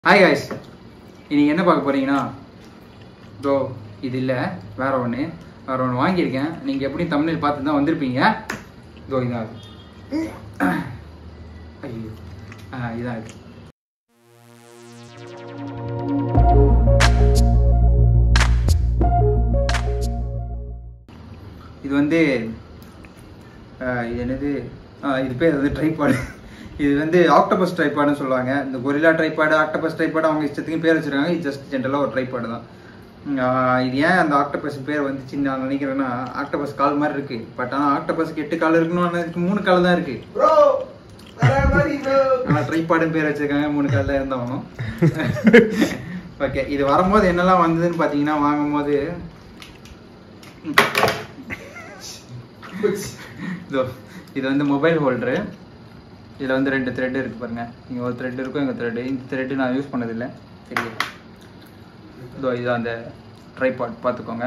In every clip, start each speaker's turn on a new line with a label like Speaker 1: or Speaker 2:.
Speaker 1: Hi guys, இன்னைக்கு என்ன பார்க்க போறீங்கன்னா bro இது இல்ல வேற ஒண்ணு வாங்கியிருக்கேன். நீங்க எப்படி thumbnail பார்த்து தான் வந்திருப்பீங்க. bro இதான் ஐயோ இதான் இது வந்து இது என்னது இது பேர் வந்து ட்ரைபாட். இது வந்து ஆக்டோபஸ் ட்ரைபாட்னு சொல்லுவாங்க. இந்த கொரில்லா ட்ரைபாட் ஆக்டோபஸ் ட்ரைபாட் அவங்க இஷ்டத்துக்கு பேர் வச்சிருக்காங்க. இது ஜஸ்ட் ஜென்ரலாக ஒரு ட்ரைபாட் தான். இது ஏன் அந்த ஆக்டோபஸ் பேர் வந்துச்சு நான் நினைக்கிறேன்னா, ஆக்டோபஸ் கால் மாதிரி இருக்கு. பட் ஆனால் ஆக்டோபஸ்க்கு 8 கால் இருக்கணும், ஆனால் இதுக்கு 3 கால் தான் இருக்கு. ஆனால் ட்ரைபாட்னு பேர் வச்சிருக்காங்க, 3 கால் தான் இருந்தாலும். ஓகே, இது வரும்போது என்னெல்லாம் வந்ததுன்னு பார்த்தீங்கன்னா, வாங்கும்போது இது வந்து மொபைல் ஹோல்டரு. இதில் வந்து 2 த்ரெட் இருக்கு பாருங்க. இங்கே ஒரு த்ரெட் இருக்கும், எங்கள் த்ரெட்டு. இந்த த்ரெட்டு நான் யூஸ் பண்ணதில்லை, தெரியும். இதோ இது அந்த ட்ரைபாட் பார்த்துக்கோங்க.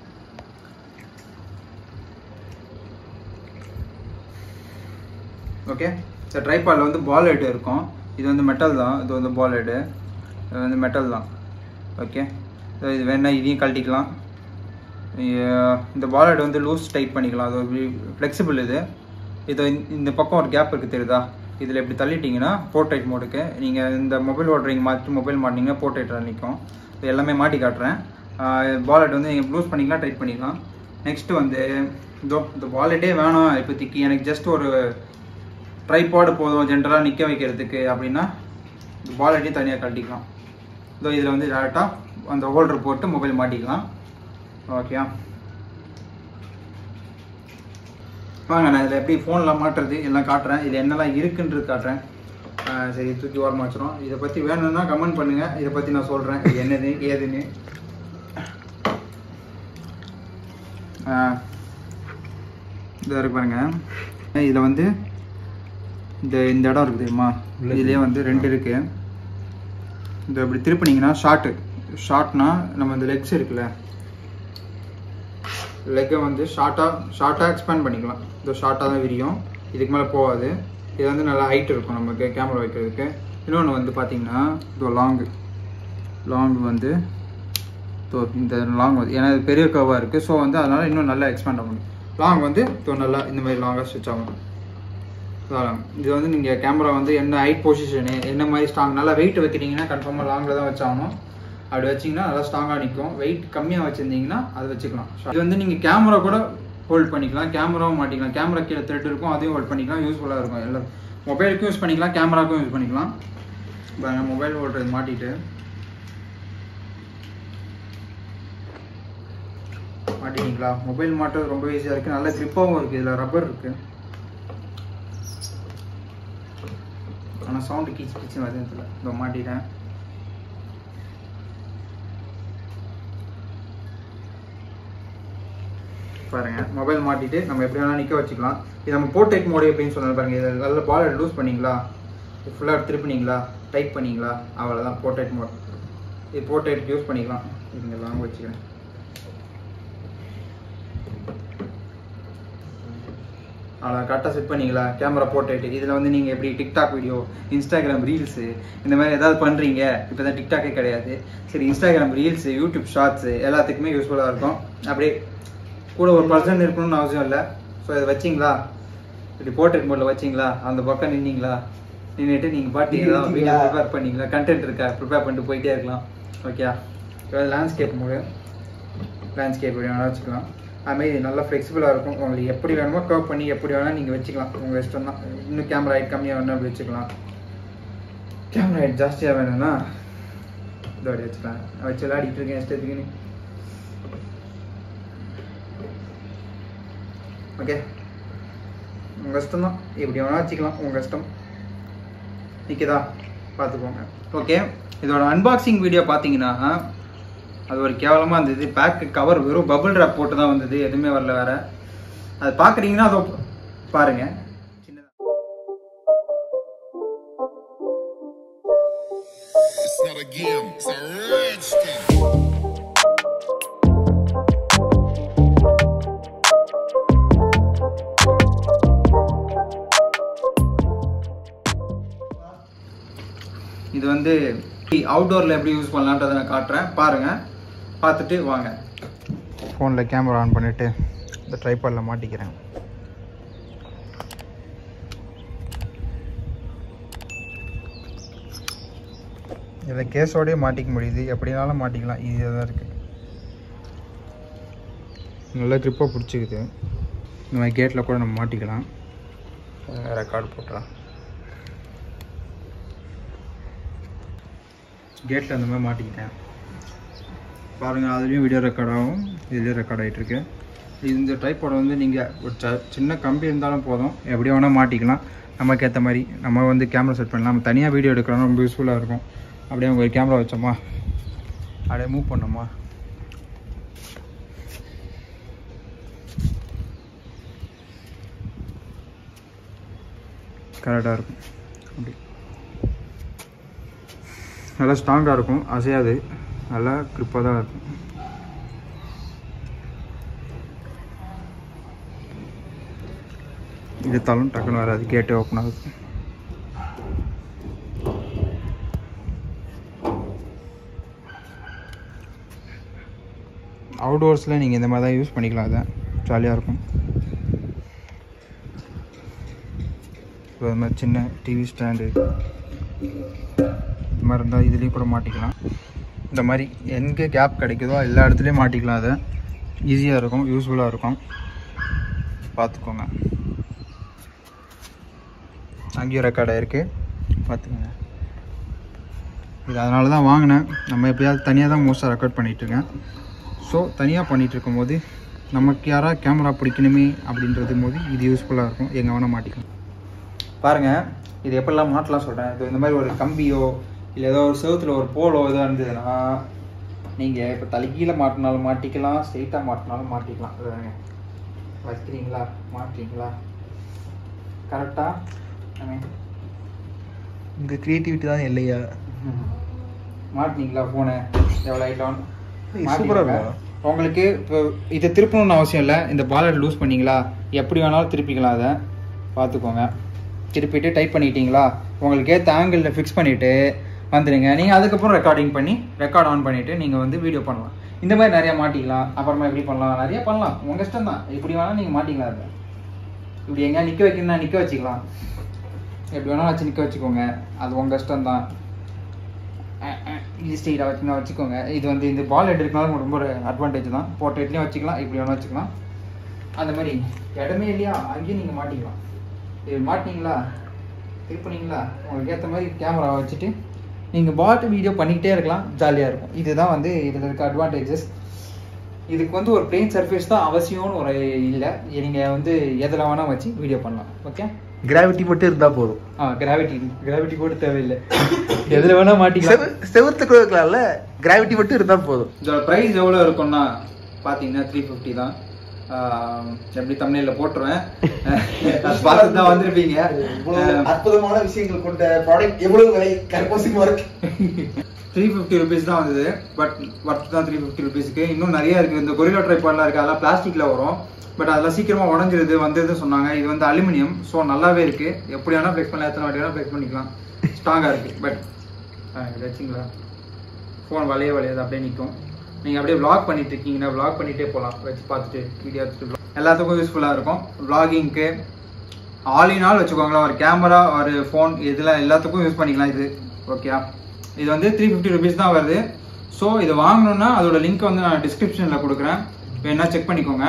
Speaker 1: ஓகே, ஸோ ட்ரைபாடில் வந்து பால் ஹெட் இருக்கும். இது வந்து மெட்டல் தான். இது வந்து பால் ஹெட்டு, இது வந்து மெட்டல் தான். ஓகே, ஸோ இது வேணா இதையும் கழட்டிக்கலாம். இந்த பால் ஹெட் வந்து லூஸ் டைட் பண்ணிக்கலாம். அது ஃப்ளெக்சிபிள். இது இந்த பக்கம் ஒரு கேப் இருக்குது, தெரியுதா? இதில் எப்படி தள்ளிட்டிங்கன்னா போர்ட்ரைட் மோடுக்கு நீங்கள் இந்த மொபைல் ஓடுறீங்க மாற்றி மொபைல் மாட்டிங்கன்னா போர்ட்ரைட்டில் நிற்கும். இது எல்லாமே மாட்டி காட்டுறேன். பால் ஹெட் வந்து நீங்கள் லூஸ் பண்ணிக்கலாம், டைட் பண்ணிக்கலாம். நெக்ஸ்ட்டு வந்து இந்த பால் ஹெட்டே வேணாம் இப்போதைக்கு, எனக்கு ஜஸ்ட் ஒரு ட்ரைபாடு போதும் ஜென்ரலாக நிற்க வைக்கிறதுக்கு அப்படின்னா இந்த பால் ஹெட்டையும் தனியாக கழட்டிக்கலாம். இதில் வந்து டேரெக்டாக அந்த ஹோல்டர் போட்டு மொபைல் மாட்டிக்கலாம். ஓகே வாங்க, நான் இதில் எப்படி ஃபோனில் மாட்டுறது எல்லாம் காட்டுறேன். இது என்னெல்லாம் இருக்குன்றது காட்டுறேன். சரி, தூக்கி ஓரமாக வச்சிடும். இதை பற்றி வேணும்னா கமெண்ட் பண்ணுங்கள், இதை பற்றி நான் சொல்கிறேன் இது என்னது ஏதுன்னு. இதை இருக்கு பாருங்க. இதில் வந்து இந்த இடம் இருக்குது தெரியுமா? இதுலேயே வந்து 2 இருக்குது. இந்த இப்படி திருப்பினீங்கன்னா ஷார்ட்னா நம்ம இந்த லெக்ஸ் இருக்குல்ல, லெக்கை வந்து ஷார்ட்டாக எக்ஸ்பேண்ட் பண்ணிக்கலாம். இது ஷார்ட்டாக தான் விரியும், இதுக்கு மேலே போகாது. இது வந்து நல்லா ஹைட் இருக்கும் நமக்கு கேமரா வைக்கிறதுக்கு. இன்னொன்று வந்து பார்த்தீங்கன்னா இது லாங் வந்து இந்த லாங் வந்து ஏன்னா இது பெரிய கர்வாக இருக்குது. ஸோ வந்து அதனால் இன்னும் நல்லா எக்ஸ்பேண்ட் ஆகும். லாங் வந்து நல்லா இந்த மாதிரி லாங்காக ஸ்விட்ச் ஆகும். இது வந்து நீங்கள் கேமரா வந்து என்ன ஹைட் பொசிஷனு என்ன மாதிரி ஸ்ட்ராங் நல்லா வெயிட் வைக்கிறீங்கன்னா கன்ஃபார்மாக லாங்கில் தான் வச்சாகணும். அப்படி வச்சிங்கன்னா நல்லா ஸ்ட்ராங்காக நிற்கும். வெயிட் கம்மியாக வச்சுருந்தீங்கன்னா அதை வச்சுக்கலாம். இது வந்து நீங்கள் கேமரா கூட ஹோல்ட் பண்ணிக்கலாம், கேமராவும் மாட்டிக்கலாம். கேமரா கீழே த்ரெட் இருக்கும், அதையும் ஹோல்ட் பண்ணிக்கலாம். யூஸ்ஃபுல்லாக இருக்கும். எல்லாம் மொபைலுக்கும் யூஸ் பண்ணிக்கலாம், கேமராவுக்கும் யூஸ் பண்ணிக்கலாம். இப்போ மொபைல் ஹோல்டர் மாட்டிட்டீங்களா? மொபைல் மாட்டுறது ரொம்ப ஈஸியாக இருக்குது, நல்ல க்ரிப்பாகவும் இருக்குது. இதில் ரப்பர் இருக்குது, ஆனால் சவுண்டு கீச்சு வருது. இப்போ மாட்டிட்டேன் பாருங்க. மொபைல் மாட்டிட்டு நம்ம எப்படி வேணாலும் நிற்க வச்சுக்கலாம். இது நம்ம போர்ட்ரேட் மோடு எப்படின்னு சொன்னாலும் பாருங்க. இதில் நல்ல பால் லூஸ் பண்ணிங்களா, ஃபுல்லாக திருப்பினீங்களா, டைட் பண்ணிங்களா, அவ்வளோதான் போர்ட்ரேட் மோட். இது போர்ட்ரேட் யூஸ் பண்ணிக்கலாம். இதுங்க லாங் வச்சுக்கிறேன். அவ்வளோ கரெக்டாக செட் பண்ணிங்களா கேமரா போர்ட்ரேட். இதில் வந்து நீங்கள் எப்படி டிக்டாக் வீடியோ, இன்ஸ்டாகிராம் ரீல்ஸு இந்த மாதிரி ஏதாவது பண்ணுறீங்க. இப்போ தான் டிக்டாக்கே கிடையாது, சரி இன்ஸ்டாகிராம் ரீல்ஸு, யூடியூப் ஷார்ட்ஸு எல்லாத்துக்குமே யூஸ்ஃபுல்லாக இருக்கும். அப்படியே கூட ஒரு பர்சன் இருக்கணும்னு அவசியம் இல்லை. ஸோ இதை வச்சிங்களா, இப்படி போர்ட்ரேட் மோடில் வச்சிங்களா, அந்த பக்கம் நின்னீங்களா, நின்றுட்டு நீங்கள் பார்த்தீங்களா, வீடியோ ப்ரிப்பேர் பண்ணிங்களா, கண்டென்ட் இருக்கா, ப்ரிப்பேர் பண்ணிட்டு போயிட்டே இருக்கலாம். ஓகே, இப்போ லேண்ட்ஸ்கேப் மோடு, லேண்ட்ஸ்கேப் வேணாலும் வச்சுக்கலாம். அதுமாதிரி நல்லா ஃப்ளெக்சிபிளாக இருக்கும். உங்களுக்கு எப்படி வேணுமோ கர்வ் பண்ணி எப்படி வேணால் நீங்கள் வச்சுக்கலாம், உங்கள் இஷ்டம் தான். இன்னும் கேமரா ஹைட் கம்மியாக வேணும் அப்படி வச்சுக்கலாம். கேமரா ஹைட் ஜாஸ்தியாக வேணும்னா இதோ அப்படி வச்சுக்கலாம். வச்சு விளையாடிட்டு இருக்கேன் இஷ்டத்துக்குன்னு. ஓகே, உங்கள் இஷ்டம் தான், எப்படி வேணால் வச்சுக்கலாம், உங்கள் இஷ்டம். நிற்கிதா பார்த்துக்கோங்க. ஓகே, இதோட அன்பாக்சிங் வீடியோ பார்த்தீங்கன்னா அது ஒரு கேவலமாக இருந்தது. பேக்கு கவர் வெறும் பபுள் ரேப் போட்டு தான் வந்தது, எதுவுமே வரல வேற. அது பார்க்குறீங்கன்னா அதை பாருங்கள். இது வந்து அவுட்டோரில் எப்படி யூஸ் பண்ணலான்றதை நான் காட்டுறேன், பாருங்கள். பார்த்துட்டு வாங்க. ஃபோனில் கேமரா ஆன் பண்ணிவிட்டு இந்த ட்ரைபாடில் மாட்டிக்கிறேன். இதில் கேஸோடய மாட்டிக்க முடியுது, எப்படினாலும் மாட்டிக்கலாம், ஈஸியாக தான் இருக்குது. நல்லா க்ரிப்பாக பிடிச்சிக்குது. இந்த மாதிரி கேட்டில் கூட நம்ம மாட்டிக்கலாம். ரெக்கார்டு போட்டுறேன். கேட்டில் அந்த மாதிரி மாட்டிக்கிட்டேன் பாருங்கள். அதுலேயும் வீடியோ ரெக்கார்ட் ஆகும், இதுலேயும் ரெக்கார்ட் ஆகிட்டுருக்கு. இந்த ட்ரைபாட் வந்து நீங்கள் ஒரு சின்ன கம்பி இருந்தாலும் போதும், எப்படி வேணால் மாட்டிக்கலாம். நமக்கு ஏற்ற மாதிரி நம்ம வந்து கேமரா செட் பண்ணலாம். நம்ம தனியாக வீடியோ எடுக்கிறோம், ரொம்ப யூஸ்ஃபுல்லாக இருக்கும். அப்படியே ஒரு கேமரா வச்சோமா, அப்படியே மூவ் பண்ணோமா, கரெக்டாக இருக்கும். அப்படி நல்லா ஸ்ட்ராங்காக இருக்கும், அசையாது, நல்லா க்ரிப்பாக தான் இருக்கும். எடுத்தாலும் டக்குன்னு வராது, கேட்டே ஓப்பன் ஆகுது. அவுட்டோர்ஸில் நீங்கள் இந்த மாதிரி தான் யூஸ் பண்ணிக்கலாம், அதை ஜாலியாக இருக்கும். இது மாதிரி சின்ன டிவி ஸ்டாண்டு இது மாதிரி இருந்தால் இதுலேயும் கூட மாட்டிக்கலாம். இந்த மாதிரி எங்கே கேப் கிடைக்குதோ எல்லா இடத்துலையும் மாட்டிக்கலாம். அதை ஈஸியாக இருக்கும், யூஸ்ஃபுல்லாக இருக்கும். பார்த்துக்கோங்க. அங்கேயும் ரெக்கார்ட் ஆகிருக்கு, பார்த்துக்கோங்க. இது அதனால தான் வாங்கினேன். நம்ம எப்படியாவது தனியாக தான் மோஸ்ட்டாக ரெக்கார்ட் பண்ணிகிட்ருக்கேன். ஸோ தனியாக பண்ணிகிட்டு இருக்கும்போது நமக்கு யாராவது கேமரா பிடிக்கணுமே அப்படின்றது போது இது யூஸ்ஃபுல்லாக இருக்கும். எங்கே வேணால் மாட்டிக்கலாம். பாருங்கள், இது எப்படிலாம் மாட்டலாம் சொல்கிறேன். இது இந்த மாதிரி ஒரு கம்பியோ இல்லை ஏதோ ஒரு செவத்தில் ஒரு போலோ ஏதோ இருந்ததுன்னா நீங்கள் இப்போ தலைகீழ மாட்டினாலும் மாட்டிக்கலாம், ஸ்ட்ரெயிட்டாக மாட்டினாலும் மாட்டிக்கலாம். அதுதாங்க, வைக்கிறீங்களா, மாட்டிங்களா, கரெக்டாக
Speaker 2: உங்கள் க்ரியேட்டிவிட்டி தான் இல்லையா?
Speaker 1: மாட்டினீங்களா ஃபோனை, எவ்வளோ ஐட்டம்
Speaker 2: சூப்பராக இருக்கும்.
Speaker 1: உங்களுக்கு இப்போ இதை திருப்பணும்னு அவசியம் இல்லை. இந்த பாலட் லூஸ் பண்ணிங்களா, எப்படி வேணாலும் திருப்பிக்கலாம். அதை பார்த்துக்கோங்க. திருப்பிட்டு டைப் பண்ணிட்டீங்களா, உங்களுக்கு ஏற்ற ஆங்கிளில் ஃபிக்ஸ் பண்ணிவிட்டு வந்துடுங்க. நீங்கள் அதுக்கப்புறம் ரெக்கார்ட் ஆன் பண்ணிவிட்டு நீங்கள் வந்து வீடியோ பண்ணலாம். இந்த மாதிரி நிறையா மாட்டிக்கலாம். அப்புறமா எப்படி பண்ணலாம், நிறையா பண்ணலாம். உங்கள் இஷ்டம் தான், எப்படி வேணாலும் நீங்கள் மாட்டிக்கலாம். அதை இப்படி எங்கேயா நிற்க வைக்கணும்னா நிற்க வச்சுக்கலாம், எப்படி வேணாலும் வச்சு நிற்க வச்சுக்கோங்க. அது உங்கள் இஷ்டம் தான். ஸ்டெயிட்டாக வச்சுன்னா வச்சுக்கோங்க. இது வந்து இந்த பால் ஹெட் இருக்கனால ரொம்ப ஒரு அட்வான்டேஜ் தான். போர்ட்ரேட்லேயும் வச்சுக்கலாம், இப்படி வேணால் வச்சுக்கலாம். அந்த மாதிரி இடமே இல்லையா, அங்கேயும் நீங்கள் மாட்டிக்கலாம். இது மாட்டினீங்களா, திருப்பினீங்களா, உங்களுக்கு ஏற்ற மாதிரி கேமரா வச்சுட்டு நீங்கள் பாட்டு வீடியோ பண்ணிக்கிட்டே இருக்கலாம், ஜாலியாக இருக்கும். இதுதான் வந்து இதில் இருக்க அட்வான்டேஜஸ். இதுக்கு வந்து ஒரு பிளெயின் சர்ஃபேஸ் தான் அவசியம்னு ஒரு இல்லை. நீங்கள் வந்து எதில் வேணால் வச்சு வீடியோ பண்ணலாம். ஓகே,
Speaker 2: கிராவிட்டி மட்டும் இருந்தால் போதும்.
Speaker 1: கிராவிட்டி கூட தேவையில்லை, எதில் வேணால் மாட்டிக்கலாம்.
Speaker 2: செவத்துக்குள்ள இருக்கலாம்ல, கிராவிட்டி மட்டும் இருந்தால் போதும்.
Speaker 1: இதோட ப்ரைஸ் எவ்வளோ இருக்கும்னா பார்த்தீங்கன்னா 350 தான். எப்படி தமிழில் போட்டுருவேன், பார்த்து தான் வந்திருப்பீங்க.
Speaker 2: அற்புதமான விஷயங்கள் கொண்ட ப்ராடக்ட் எவ்வளவு விலை கர்ப்பசிமா இருக்கு.
Speaker 1: 350 ருபீஸ் தான் வந்தது. பட் ஒர்த் தான் 350 ருபீஸ்க்கு. இன்னும் நிறைய இருக்குது. இந்த கொரில்லா ட்ரைபாட்லாம் இருக்குது, அதெல்லாம் பிளாஸ்டிக்கில் வரும். பட் அதெல்லாம் சீக்கிரமாக உடஞ்சிருது வந்தது சொன்னாங்க. இது வந்து அலுமினியம், ஸோ நல்லாவே இருக்குது. எப்படி வேணால் ஃப்ளெக்ஸ் பண்ணலாம், எத்தனை வாட்டி வேணால் ஃப்ளெக்ஸ் பண்ணிக்கலாம், ஸ்ட்ராங்காக இருக்குது. பட் வச்சிங்களா, ஃபோன் வளையாது, அப்படியே நிற்கும். நீங்கள் அப்படியே விளாக் பண்ணிட்டு இருக்கீங்கன்னா விளாக் பண்ணிகிட்டே போகலாம், வச்சு பார்த்துட்டு வீடியோ எடுத்துட்டு. எல்லாத்துக்கும் யூஸ்ஃபுல்லாக இருக்கும். விளாகிங்க்கு ஆல் இன் ஆல் வச்சுக்கோங்களேன். ஒரு கேமரா, ஒரு ஃபோன், இதெல்லாம் எல்லாத்துக்கும் யூஸ் பண்ணிக்கலாம் இது. ஓகே, இது வந்து 350 ருபீஸ் தான் வருது. ஸோ இது வாங்கணுன்னா அதோட லிங்க் வந்து நான் டிஸ்கிரிப்ஷனில் கொடுக்குறேன், வேணா செக் பண்ணிக்கோங்க.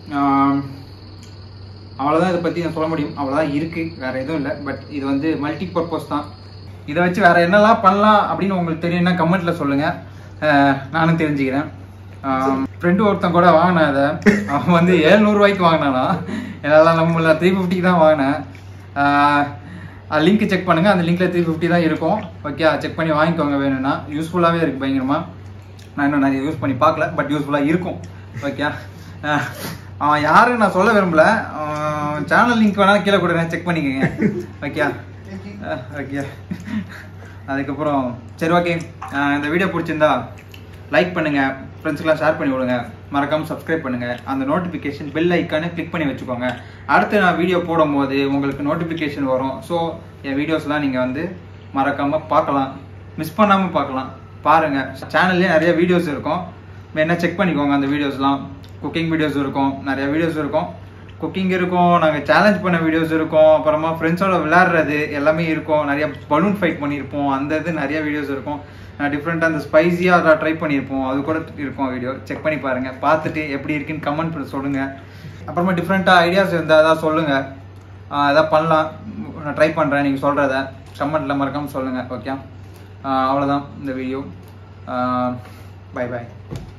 Speaker 1: அவ்வளோதான் இதை பற்றி நான் சொல்ல முடியும். அவ்வளோதான் இருக்குது, வேறு எதுவும் இல்லை. பட் இது வந்து மல்டி பர்பஸ் தான். இதை வச்சு வேறு என்னெல்லாம் பண்ணலாம் அப்படின்னு உங்களுக்கு தெரியும்னா கமெண்ட்டில் சொல்லுங்கள், நானும் தெரிஞ்சுக்கிறேன். ஃப்ரெண்டு ஒருத்தன் கூட வாங்கினேன். அதை அவன் வந்து 700 ரூபாய்க்கு வாங்கினானா, என்னால் நம்மள 350 தான் வாங்கினேன். லிங்க் செக் பண்ணுங்கள், அந்த லிங்க்கில் 350 தான் இருக்கும். ஓகே, செக் பண்ணி வாங்கிக்கோங்க வேணும்னா. யூஸ்ஃபுல்லாகவே இருக்குது பயங்கரமாக. நான் இன்னும் நிறைய யூஸ் பண்ணி பார்க்கல, பட் யூஸ்ஃபுல்லாக இருக்கும். ஓகே, அவன் யாருன்னு நான் சொல்ல விரும்பல, சேனல் லிங்க் வேணாலும் கீழே கொடுங்க, செக் பண்ணிக்கோங்க. ஓகே ஓகே, அதுக்கப்புறம் சரி, ஓகே, இந்த வீடியோ பிடிச்சிருந்தா லைக் பண்ணுங்கள், ஃப்ரெண்ட்ஸ்க்கெலாம் ஷேர் பண்ணி விடுங்க, மறக்காமல் சப்ஸ்கிரைப் பண்ணுங்கள். அந்த நோட்டிஃபிகேஷன் பெல் ஐக்கானே கிளிக் பண்ணி வச்சுக்கோங்க. அடுத்து நான் வீடியோ போடும்போது உங்களுக்கு நோட்டிஃபிகேஷன் வரும். ஸோ என் வீடியோஸ்லாம் நீங்கள் வந்து மறக்காமல் பார்க்கலாம். மிஸ் பண்ணாமல் பார்க்கலாம். பாருங்கள், சேனல்லே நிறைய வீடியோஸ் இருக்கும், வேணா செக் பண்ணிக்கோங்க. அந்த வீடியோஸ்லாம் குக்கிங் வீடியோஸ் இருக்கும், நிறைய வீடியோஸ் இருக்கும், குக்கிங் இருக்கும், நாங்கள் சேலஞ்ச் பண்ண வீடியோஸ் இருக்கும், அப்புறமா ஃப்ரெண்ட்ஸோட விளையாடுறது எல்லாமே இருக்கும், நிறைய பலூன் ஃபைட் பண்ணியிருப்போம், அந்த இது நிறைய வீடியோஸ் இருக்கும். டிஃப்ரெண்ட்டாக அந்த ஸ்பைஸியாக அதை ட்ரை பண்ணியிருப்போம், அது கூட இருக்கும் வீடியோ. செக் பண்ணி பாருங்கள், பார்த்துட்டு எப்படி இருக்குன்னு கமெண்ட் பண்ணி சொல்லுங்கள். அப்புறமா டிஃப்ரெண்ட்டாக ஐடியாஸ் இருந்தால் அதான் சொல்லுங்கள், எதாவது பண்ணலாம், நான் ட்ரை பண்ணுறேன். நீங்கள் சொல்கிறத கமெண்ட்டில் மறக்காமல் சொல்லுங்கள். ஓகே, அவ்வளோதான் இந்த வீடியோ. Bye bye.